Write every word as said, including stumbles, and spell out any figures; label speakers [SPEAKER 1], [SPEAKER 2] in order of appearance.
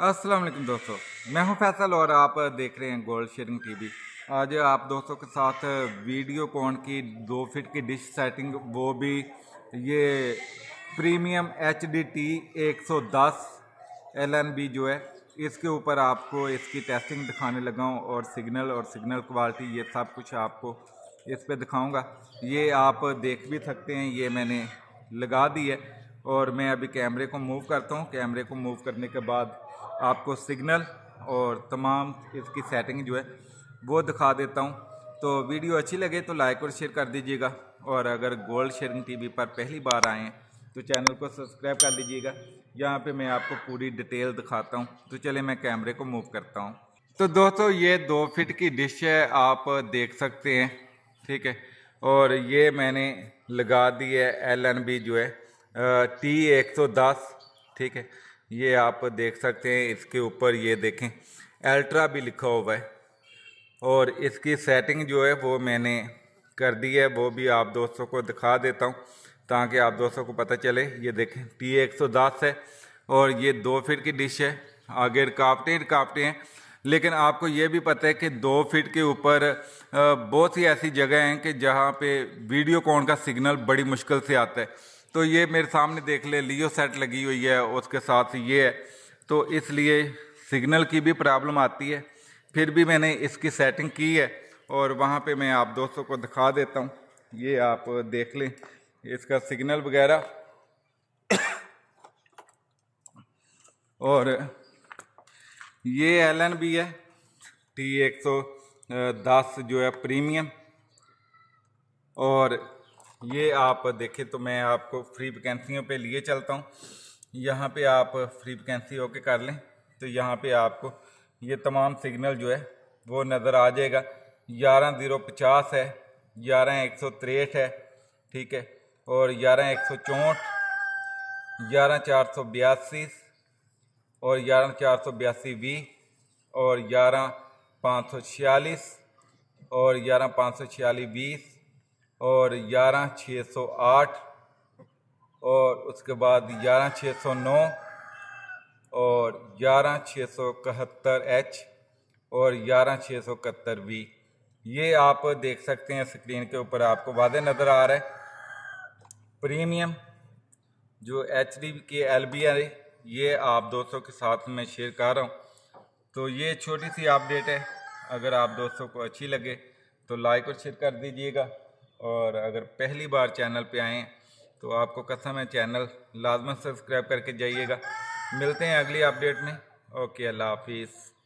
[SPEAKER 1] अस्सलाम वालेकुम दोस्तों, मैं हूं फैसल और आप देख रहे हैं गोल्ड शेयरिंग टीवी। आज आप दोस्तों के साथ वीडियो कॉन की दो फीट की डिश सेटिंग, वो भी ये प्रीमियम एच डी टी एक सौ दस एल एन बी जो है, इसके ऊपर आपको इसकी टेस्टिंग दिखाने लगा हूँ और सिग्नल और सिग्नल क्वालिटी ये सब कुछ आपको इस पे दिखाऊंगा। ये आप देख भी सकते हैं, ये मैंने लगा दी है और मैं अभी कैमरे को मूव करता हूँ। कैमरे को मूव करने के बाद आपको सिग्नल और तमाम इसकी सेटिंग जो है वो दिखा देता हूँ। तो वीडियो अच्छी लगे तो लाइक और शेयर कर दीजिएगा, और अगर गोल्ड शेयरिंग टीवी पर पहली बार आए हैं तो चैनल को सब्सक्राइब कर लीजिएगा। यहाँ पे मैं आपको पूरी डिटेल दिखाता हूँ। तो चलिए मैं कैमरे को मूव करता हूँ। तो दोस्तों ये दो फीट की डिश है, आप देख सकते हैं, ठीक है। और ये मैंने लगा दी है एल एन बी जो है टी एक सौ दस, ठीक है। ये आप देख सकते हैं, इसके ऊपर ये देखें अल्ट्रा भी लिखा हुआ है, और इसकी सेटिंग जो है वो मैंने कर दी है, वो भी आप दोस्तों को दिखा देता हूँ ताकि आप दोस्तों को पता चले। ये देखें टी एक सौ दस है और ये दो फीट की डिश है। आगे रुकावटें रुकावटें हैं, लेकिन आपको ये भी पता है कि दो फीट के ऊपर बहुत सी ऐसी जगह हैं कि जहाँ पे वीडियो कॉन का सिग्नल बड़ी मुश्किल से आता है। तो ये मेरे सामने देख ले लियो सेट लगी हुई है, उसके साथ ये है, तो इसलिए सिग्नल की भी प्रॉब्लम आती है। फिर भी मैंने इसकी सेटिंग की है और वहाँ पे मैं आप दोस्तों को दिखा देता हूँ। ये आप देख लें इसका सिग्नल वगैरह। और ये एल एन बी है टी एक सौ दस जो है प्रीमियम। और ये आप देखें तो मैं आपको फ्री वैकेंसियों पे लिए चलता हूँ। यहाँ पे आप फ्री वैकेंसी होके कर लें तो यहाँ पे आपको ये तमाम सिग्नल जो है वो नज़र आ जाएगा। ग्यारह ज़ीरो पचास है, ग्यारह एक सौ तिरसठ है, ठीक है, और ग्यारह एक सौ चौंठ, ग्यारह चार सौ बयासी और ग्यारह चार सौ बयासी वी, और ग्यारह पाँच सौ छियालीस और ग्यारह पाँच सौ छियालीस बीस, और ग्यारह छः सौ आठ, और उसके बाद ग्यारह छः सौ नौ और ग्यारह छः सौ इकहत्तर एच और ग्यारह छः सौ इकहत्तर वी। ये आप देख सकते हैं स्क्रीन के ऊपर आपको वादे नज़र आ रहा है। प्रीमियम जो एच डी के एल बी है, ये आप दोस्तों के साथ में शेयर कर रहा हूँ। तो ये छोटी सी अपडेट है, अगर आप दोस्तों को अच्छी लगे तो लाइक और शेयर कर दीजिएगा। और अगर पहली बार चैनल पे आए हैं तो आपको कसम है चैनल लाजमन सब्सक्राइब करके जाइएगा। मिलते हैं अगली अपडेट में। ओके, अल्लाह हाफिज़।